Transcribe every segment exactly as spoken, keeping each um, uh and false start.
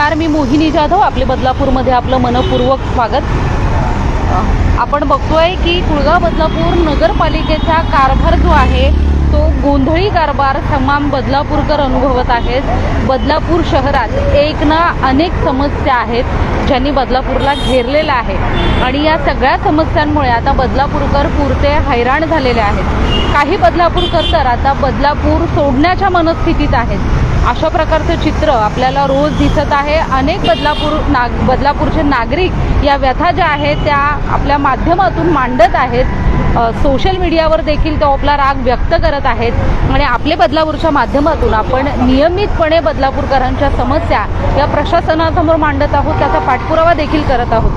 नमस्कार, मी मोहिनी जाधव. आपले बदलापूरमध्ये आपलं मनपूर्वक स्वागत. आपण बघतोय की कुळगाव बदलापूर नगरपालिकेचा कारभार जो आहे तो गोंधळी कारभार तमाम बदलापूरकर अनुभवत आहेत. बदलापूर शहरात एक ना अनेक समस्या आहेत ज्यांनी बदलापूरला घेरलेला आहे आणि या सगळ्या समस्यांमुळे आता बदलापूरकर पुरते हैराण झालेले आहेत. काही बदलापूरकर तर आता बदलापूर सोडण्याच्या मनस्थितीत आहेत. अशा प्रकारचं चित्र आपल्याला रोज दिसत आहे. अनेक बदलापूर नाग बदलापूरचे नागरिक या व्यथा ज्या आहेत त्या आपल्या माध्यमातून मांडत आहेत. सोशल मीडियावर देखील तो आपला राग व्यक्त करत आहेत आणि आपले बदलापूरच्या माध्यमातून आपण नियमितपणे बदलापूरकरांच्या समस्या या प्रशासनासमोर मांडत आहोत, त्याचा पाठपुरावा देखील करत आहोत.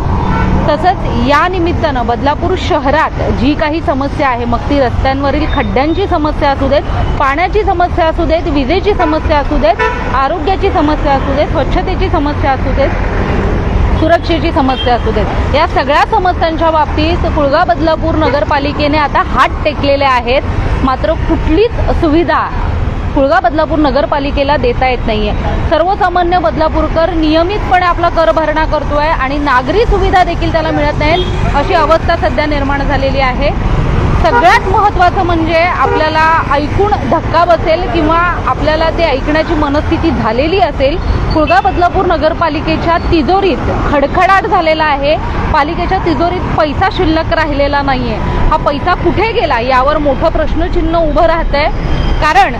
तसंच या निमित्तानं बदलापूर शहरात जी काही समस्या आहे, मग ती रस्त्यांवरील खड्ड्यांची समस्या असू देत, पाण्याची समस्या असू देत, विजेची समस्या असू देत, आरोग्याची समस्या असू देत, स्वच्छतेची समस्या असू देत, सुरक्षेची समस्या असू देत, या सगळ्या समस्यांच्या बाबतीत कुळगाव बदलापूर नगरपालिकेने आता हात टेकलेले आहेत. मात्र कुठलीच सुविधा कुळगाव बदलापूर नगरपालिकेला देता येत नाहीये. सर्वसामान्य बदलापूरकर नियमितपणे आपला कर भरणा करतोय आणि नागरी सुविधा देखील त्याला मिळत नाहीत, अशी अवस्था सध्या निर्माण झालेली आहे. सगळ्यात महत्त्वाचं म्हणजे आपल्याला ऐकून धक्का बसेल किंवा आपल्याला ते ऐकण्याची मनस्थिती झालेली असेल, कुळगाव बदलापूर नगरपालिकेच्या तिजोरीत खडखडाट झालेला आहे. पालिकेच्या तिजोरीत पैसा शिल्लक राहिलेला नाहीये. हा पैसा कुठे गेला यावर मोठं प्रश्नचिन्ह उभं राहतंय. कारण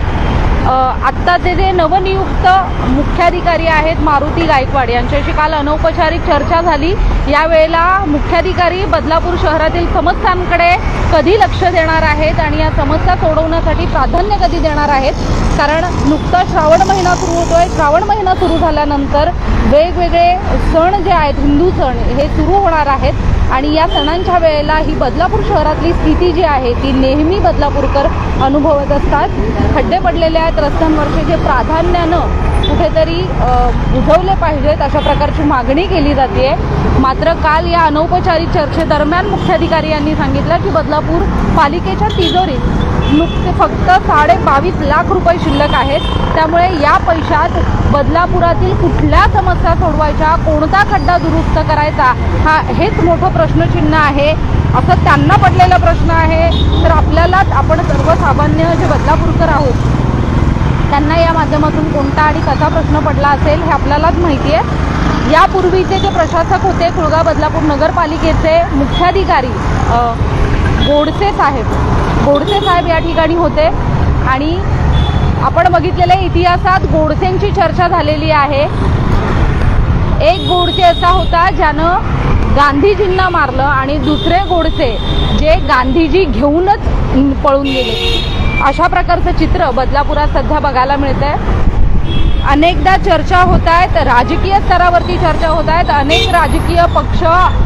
आत्ताचे जे नवनियुक्त मुख्याधिकारी आहेत मारुती गायकवाड यांच्याशी काल अनौपचारिक चर्चा झाली. यावेळेला मुख्याधिकारी बदलापूर शहरातील समस्यांकडे कधी लक्ष देणार आहेत आणि या समस्या सोडवण्यासाठी प्राधान्य कधी देणार आहेत. कारण नुकता श्रावण महिना सुरू होतोय. श्रावण महिना सुरू झाल्यानंतर वेगवेगळे सण जे आहेत, हिंदू सण हे सुरू होणार आहेत आणि या सणांच्या वेळेला ही बदलापूर शहरातली स्थिती जी आहे ती नेहमी बदलापूरकर अनुभवत असतात. खड्डे पडलेले आहेत रस्त्यांवरचे, जे प्राधान्यानं कुठेतरी बुजवले पाहिजेत अशा प्रकारची मागणी केली जाते. मात्र काल या अनौपचारिक चर्चेदरम्यान मुख्याधिकारी यांनी सांगितलं की बदलापूर पालिकेच्या तिजोरीत नुकते फक्त साडे बावीस लाख रुपये शिल्लक आहेत. त्यामुळे या पैशात बदलापुरातील कुठल्या समस्या सोडवायच्या, कोणता खड्डा दुरुस्त करायचा, हा हेच मोठं प्रश्नचिन्ह आहे. असं त्यांना पडलेला प्रश्न आहे. तर आपल्यालाच, आपण सर्वसामान्य जे बदलापूरकर आहोत त्यांना या माध्यमातून कोणता आणि कसा प्रश्न पडला असेल हे आपल्यालाच माहिती आहे. यापूर्वीचे जे प्रशासक होते कुळगाव बदलापूर नगरपालिकेचे मुख्याधिकारी गोडसे साहेब गोडसे साहेब या ठिकाणी होते आणि आपण बघितलेल्या इतिहासात गोडसेंची चर्चा झालेली आहे. एक गोडसे असा होता ज्यानं गांधीजींना मारलं आणि दुसरे गोडसे जे गांधीजी घेऊनच पळून गेले. अशा प्रकारचं चित्र बदलापुरात सध्या बघायला मिळतंय. अनेकदा चर्चा होत आहेत, राजकीय स्तरावरती चर्चा होत आहेत. अनेक राजकीय पक्ष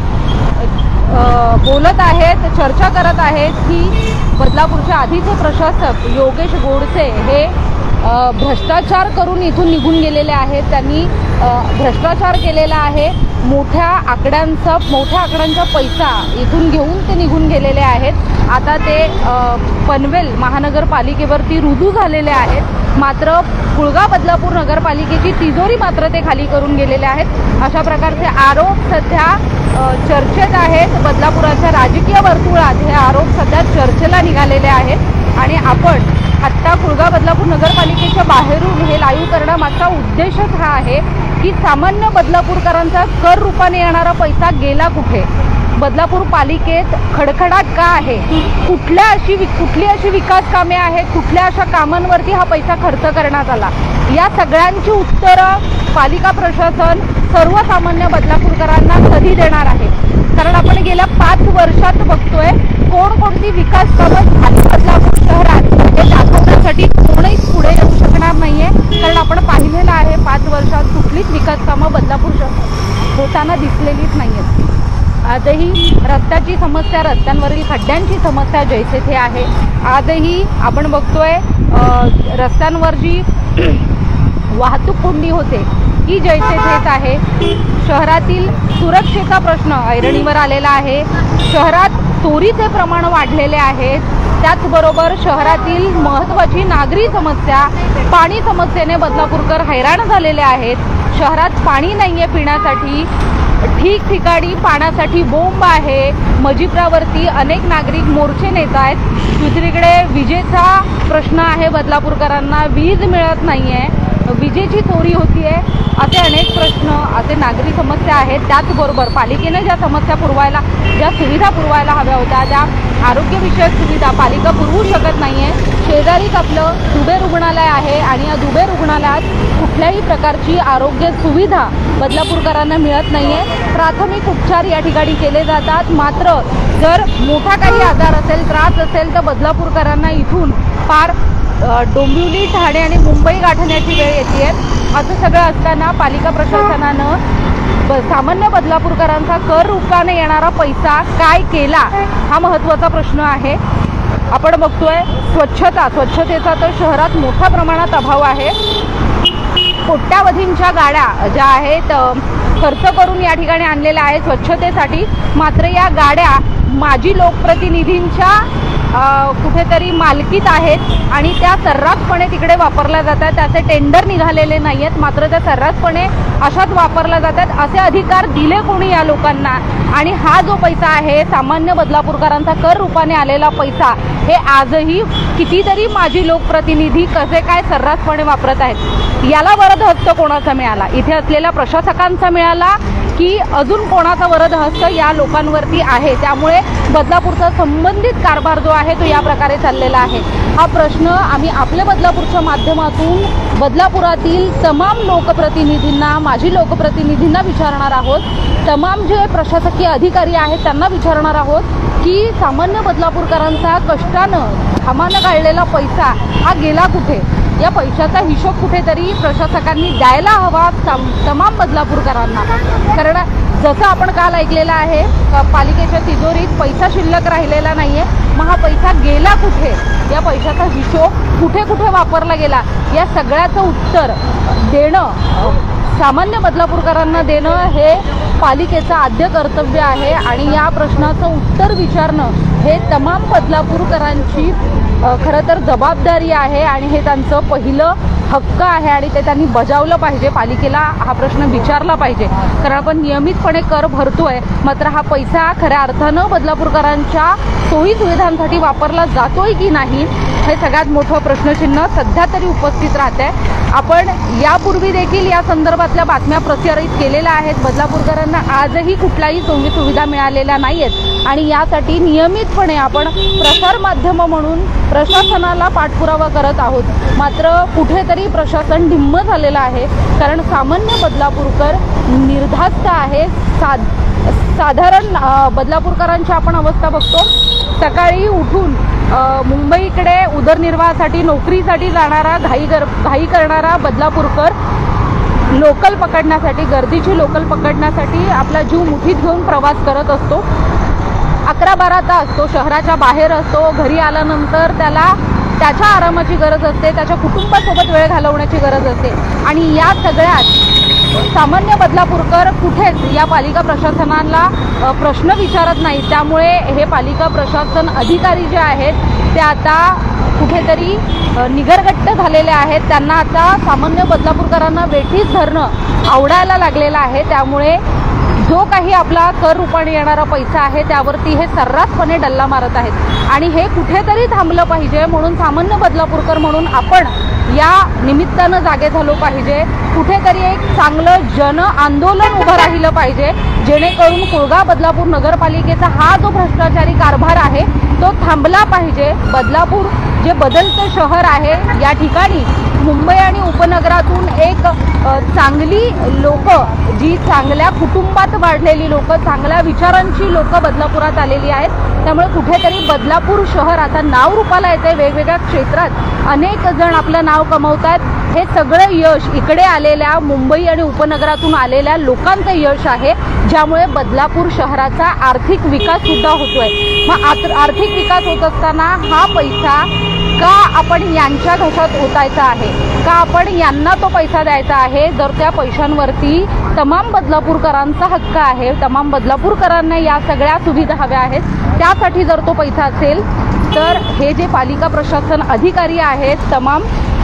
बोलत आहेत, चर्चा करत आहेत की बदलापूरच्या आधीचे प्रशासक योगेश गोडसे हे भ्रष्टाचार करून इथून निघून गेलेले आहेत. त्यांनी भ्रष्टाचार केलेला आहे. मोठ्या आकड्यांचा मोठ्या आकड्यांचा पैसा इथून घेऊन ते निघून गेलेले आहेत. आता ते पनवेल महानगरपालिकेवरती रुजू झालेले आहेत. मात्र कुळगाव बदलापूर नगरपालिकेची तिजोरी मात्र ते खाली करून गेलेले आहेत. अशा प्रकारचे आरोप सध्या चर्चेत आहेत. बदलापुराच्या राजकीय वर्तुळात हे आरोप सध्या चर्चेला निघालेले आहेत आणि आपण आत्ता कुळगाव बदलापूर नगरपालिकेच्या बाहेरून हे लाईव्ह करणं मागचा उद्देशच हा आहे की सामान्य बदलापूरकरांचा कर रूपाने येणारा पैसा गेला कुठे, बदलापूर पालिकेत खडखडाट का आहे, कुठल्या अशी कुठली अशी विकास कामे आहेत, कुठल्या अशा कामांवरती हा पैसा खर्च करण्यात आला, या सगळ्यांची उत्तरं पालिका प्रशासन सर्वसामान्य बदलापूरकरांना कधी देणार आहे. कारण आपण गेल्या पाच वर्षात बघतोय कोणकोणती विकास कामं झाली बदलापूर शहरात हे दाखवण्यासाठी कोणीच पुढे येऊ शकणार नाहीये. कारण आपण पाहिलेलं आहे पाच वर्षात कुठलीच विकास कामं बदलापूर शहरात होताना दिसलेलीच नाहीयेत. आजही रस्त्याची समस्या, रस्त्यांवरील खड्ड्यांची समस्या जैसे थे आहे. आजही आपण बघतोय रस्त्यांवर जी वाहतूक कोंडी होते ही जैसे थेच आहे. शहरातील सुरक्षेचा प्रश्न ऐरणीवर आलेला आहे. शहरात चोरीचे प्रमाण वाढलेले आहेत. त्याचबरोबर शहरातील महत्त्वाची नागरी समस्या, पाणी समस्येने बदलापूरकर हैराण झालेले आहेत. शहरात पाणी नाही आहे पिण्यासाठी, ठिकठिकाणी पाण्यासाठी बोंब आहे, मजिप्रावरती अनेक नागरिक मोर्चे नेत आहेत, दुसरीकडे विजेचा प्रश्न आहे, बदलापूरकरांना वीज मिळत नाही आहे, विजेची चोरी होती आहे, असे अनेक प्रश्न, असे नागरी समस्या आहेत. त्याचबरोबर पालिकेने ज्या समस्या पुरवायला, ज्या सुविधा पुरवायला हव्या होत्या त्या आरोग्यविषयक सुविधा पालिका पुरवू शकत नाही आहे. शेजारीच आपलं दुबे रुग्णालय आहे आणि या दुबे रुग्णालयात कुठल्याही प्रकारची आरोग्य सुविधा बदलापूरकरांना मिळत नाही आहे. प्राथमिक उपचार या ठिकाणी केले जातात, मात्र जर मोठा काही आजार असेल, त्रास असेल तर बदलापूरकरांना इथून पार डोंबिवली, ठाणे आणि मुंबई गाठण्याची वेळ येते. असं सगळं असताना पालिका प्रशासनानं ब सामान्य बदलापूरकरांचा कर रूपाने येणारा पैसा काय केला हा महत्त्वाचा प्रश्न आहे. आपण बघतोय स्वच्छता, स्वच्छतेचा तर शहरात मोठ्या प्रमाणात अभाव आहे. कोट्यावधींच्या गाड्या ज्या आहेत खर्च करून या ठिकाणी आणलेल्या आहेत स्वच्छतेसाठी, मात्र या गाड्या माजी लोकप्रतिनिधींच्या कुठेतरी मालकीत आहेत आणि त्या सर्रासपणे तिकडे वापरल्या जातात. त्याचे टेंडर निघालेले नाही आहेत, मात्र त्या सर्रासपणे अशाच वापरल्या जातात. असे अधिकार दिले कोणी या लोकांना? आणि हा जो पैसा आहे सामान्य बदलापूरकरांचा कर रूपाने आलेला पैसा, हे आजही कितीतरी माजी लोकप्रतिनिधी कसे काय सर्रासपणे वापरत आहेत. याला वरद हस्त कोणाचा मिळाला? इथे असलेल्या प्रशासकांचा मिळाला की अजून कोणाचा वरद हस्त या लोकांवरती आहे? त्यामुळे बदलापूरचा संबंधित कारभार जो आहे तो या प्रकारे चाललेला आहे. हा प्रश्न आम्ही आपल्या बदलापूरच्या माध्यमातून बदलापुरातील तमाम लोकप्रतिनिधींना, माजी लोकप्रतिनिधींना विचारणार आहोत. तमाम जे प्रशासकीय अधिकारी आहेत त्यांना विचारणार आहोत की सामान्य बदलापूरकरांचा कष्टानं घामानं काढलेला पैसा हा गेला कुठे? या पैशाचा हिशोब कुठेतरी प्रशासकांनी द्यायला हवा तमाम बदलापूरकरांना. कारण जसं आपण काल ऐकलेलं आहे, पालिकेच्या तिजोरीत पैसा शिल्लक राहिलेला नाहीये. मग हा पैसा गेला कुठे? या पैशाचा हिशोब कुठे कुठे वापरला गेला? या सगळ्याचं उत्तर देणं, सामान्य बदलापूरकरांना देणं हे पालिकेचं आद्य कर्तव्य आहे. आणि या प्रश्नाचं उत्तर विचारणं हे तमाम बदलापूरकरांची खरं तर जबाबदारी आहे आणि हे त्यांचं पहिलं हक्क आहे आणि ते त्यांनी बजावलं पाहिजे. पालिकेला हा प्रश्न विचारला पाहिजे, कारण आपण नियमितपणे कर भरतोय, मात्र हा पैसा खऱ्या अर्थानं बदलापूरकरांच्या सोयी सुविधांसाठी वापरला जातोय की नाही हे सगळ्यात मोठं प्रश्नचिन्ह सध्या तरी उपस्थित राहते. आपण यापूर्वी देखील या संदर्भातल्या बातम्या प्रसारित केलेल्या आहेत. बदलापूरकरांना आजही कुठलाही सोयी सुविधा मिळालेल्या नाहीयेत आणि यासाठी नियमितपणे आपण प्रसार माध्यम म्हणून प्रशासनाला पाठपुरावा करत आहोत. मात्र कुठेतरी प्रशासन ढिम्म झालेलं आहे, कारण सामान्य बदलापूरकर निर्धास्त आहे. साध साधारण बदलापूरकरांची आपण अवस्था बघतो. सकाळी उठून मुंबईकडे उदरनिर्वाहासाठी, नोकरीसाठी जाणारा, घाई कर घाई करणारा बदलापूरकर लोकल पकडण्यासाठी, गर्दीची लोकल पकडण्यासाठी आपला जीव मुठीत घेऊन प्रवास करत असतो. अकरा बारा तास तो शहराच्या बाहेर असतो. घरी आल्यानंतर त्याला त्याच्या आरामाची गरज असते, त्याच्या कुटुंबासोबत वेळ घालवण्याची गरज असते. आणि या सगळ्यात सामान्य बदलापूरकर कुठेच या पालिका प्रशासनाला प्रश्न विचारत नाही. त्यामुळे हे पालिका प्रशासन अधिकारी जे आहेत ते आता कुठेतरी निगरगट्ट झालेले आहेत. त्यांना आता सामान्य बदलापूरकरांना वेठीस धरणं आवडायला लागलेलं आहे. त्यामुळे जो काही आपला कर रूपाने येणारा पैसा आहे त्यावरती हे सर्रासपणे डल्ला मारत आहेत आणि हे कुठेतरी थांबलं पाहिजे. म्हणून सामान्य बदलापूरकर म्हणून आपण या निमित्तानं जागे झालो पाहिजे. कुठेतरी एक चांगलं जन आंदोलन उभं राहिलं पाहिजे, जेणेकरून कुळगा बदलापूर नगरपालिकेचा हा जो भ्रष्टाचारी कारभार आहे तो थांबला पाहिजे. बदलापूर जे बदलतं शहर आहे, या ठिकाणी मुंबई आणि उपनगरातून एक चांगली लोक, जी चांगल्या कुटुंबात वाढलेली लोक, चांगल्या विचारांची लोक बदलापुरात आलेली आहेत. त्यामुळे कुठेतरी बदलापूर शहर आता नाव रूपाला येते. वेगवेगळ्या क्षेत्रात अनेक जण आपलं नाव कमवतात. हे सगळं यश इकडे आलेल्या मुंबई आणि उपनगरातून आलेल्या लोकांचं यश आहे, ज्यामुळे बदलापूर शहराचा आर्थिक विकास सुद्धा होतोय. मग आर्थिक विकास होत असताना हा पैसा का आपण यांच्या घशात ओतायचा आहे, का आपण यांना तो पैसा द्यायचा आहे? जर त्या पैशांवरती तमाम बदलापूरकरांचा हक्क आहे, तमाम बदलापूरकरांना या सगळ्या सुविधा हव्या आहेत, त्यासाठी जर तो पैसा असेल तर हे जे पालिका प्रशासन अधिकारी आहेत तमाम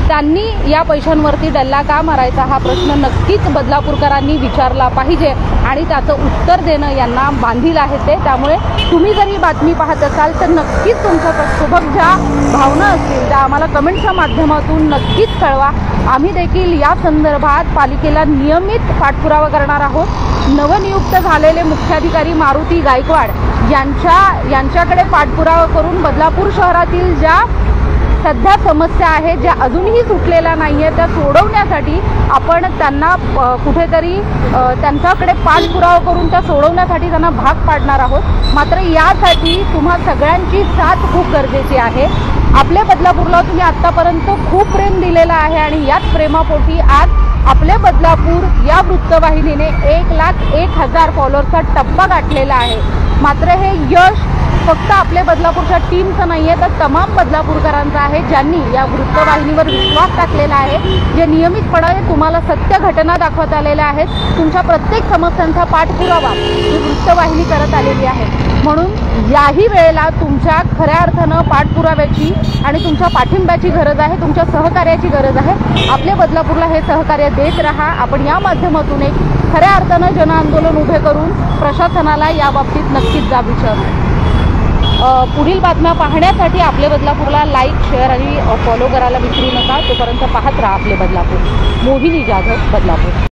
त्यांनी या पैशांवरती डल्ला का मारायचा हा प्रश्न नक्कीच बदलापूरकरांनी विचारला पाहिजे आणि त्याचं उत्तर देणं यांना बांधील आहे ते। त्यामुळे तुम्ही जर ही बातमी पाहत असाल तर नक्कीच तुमच्यासोबत ज्या भावना असतील त्या आम्हाला कमेंटच्या माध्यमातून नक्कीच कळवा। आम्ही देखील या संदर्भात पालिकेला नियमित पाठपुरावा करणार आहोत। नवनियुक्त झालेले मुख्याधिकारी मारुती गायकवाड यांच्या यांच्याकडे पाठपुरावा करून बदलापूर शहरातील ज्या सध्या समस्या आहेत ज्या अजूनही सुटलेल्या नाही आहेत त्या सोडवण्यासाठी आपण त्यांना कुठेतरी त्यांच्याकडे पाठपुरावा करून त्या सोडवण्यासाठी त्यांना भाग पाडणार आहोत। मात्र यासाठी तुम्हा सगळ्यांची साथ खूप गरजेची आहे। आपल्या बदलापूरला तुम्ही आत्तापर्यंत खूप प्रेम दिलेलं आहे आणि याच प्रेमापोटी आज आपले बदलापूर या वृत्तवाहिनीने एक लाख एक हजार फॉलोअर्सचा टप्पा गाठलेला आहे। मात्र हे यश फक्त आपले बदलापूरच्या टीमचं नाही आहे तर तमाम बदलापूरकरांचं आहे ज्यांनी या वृत्तवाहिनीवर विश्वास टाकलेला आहे, जे नियमितपणे तुम्हाला सत्य घटना दाखवत आलेल्या आहेत। तुमच्या प्रत्येक समस्यांचा पाठपुरावा ही वृत्तवाहिनी करत आलेली आहे। म्हणून याही वेळेला तुमच्या खऱ्या अर्थानं पाठपुराव्याची आणि तुमच्या पाठिंब्याची गरज आहे, तुमच्या सहकार्याची गरज आहे। आपल्या बदलापूरला हे सहकार्य देत राहा। आपण या माध्यमातून एक खऱ्या अर्थानं जनआंदोलन उभे करून प्रशासनाला याबाबतीत नक्कीच जाब विचारू। पुढील बातम्या पाहण्यासाठी आपले बदलापूरला लाईक, शेअर आणि फॉलो करायला विसरू नका। तोपर्यंत पाहत राहा आपले बदलापूर। मोहिनी जाधव, बदलापूर।